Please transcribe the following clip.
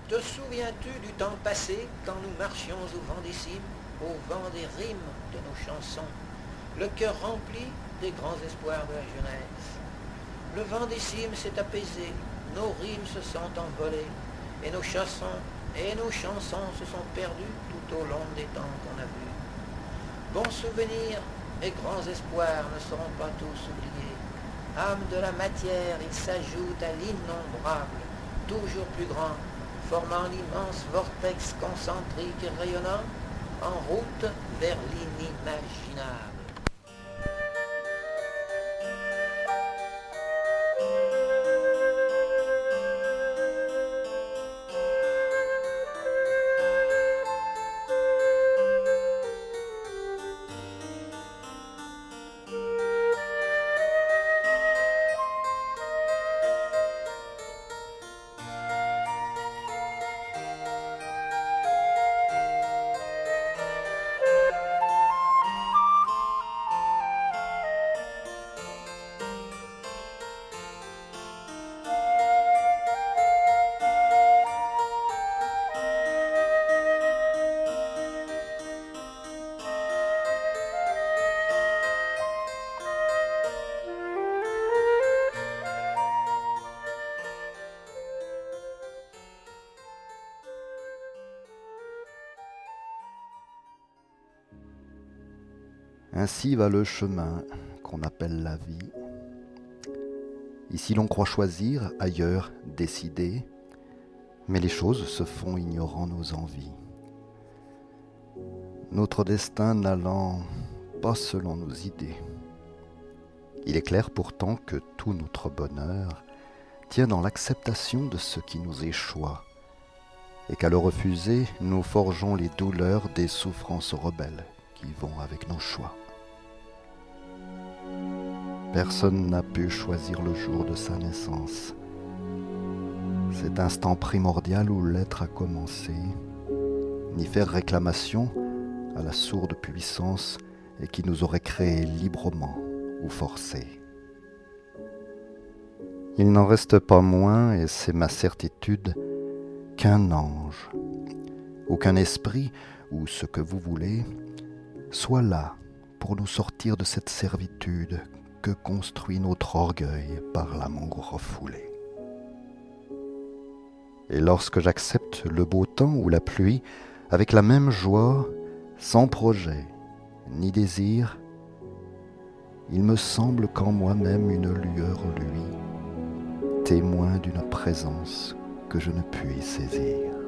Te souviens-tu du temps passé, quand nous marchions au vent des cimes, au vent des rimes de nos chansons, le cœur rempli des grands espoirs de la jeunesse? Le vent des cimes s'est apaisé, nos rimes se sont envolées, et nos chansons se sont perdues tout au long des temps qu'on a vus. Bons souvenirs et grands espoirs ne seront pas tous oubliés. Âme de la matière, il s'ajoute à l'innombrable, toujours plus grand, formant l'immense vortex concentrique et rayonnant, en route vers l'inimaginable. Ainsi va le chemin qu'on appelle la vie. Ici l'on croit choisir, ailleurs décider, mais les choses se font ignorant nos envies. Notre destin n'allant pas selon nos idées. Il est clair pourtant que tout notre bonheur tient dans l'acceptation de ce qui nous échoit, et qu'à le refuser, nous forgeons les douleurs des souffrances rebelles qui vont avec nos choix. Personne n'a pu choisir le jour de sa naissance, cet instant primordial où l'être a commencé, ni faire réclamation à la sourde puissance et qui nous aurait créés librement ou forcés. Il n'en reste pas moins, et c'est ma certitude, qu'un ange, ou qu'un esprit, ou ce que vous voulez, soit là pour nous sortir de cette servitude que construit notre orgueil par l'amour refoulé. Et lorsque j'accepte le beau temps ou la pluie, avec la même joie, sans projet ni désir, il me semble qu'en moi-même une lueur luit, témoin d'une présence que je ne puis saisir.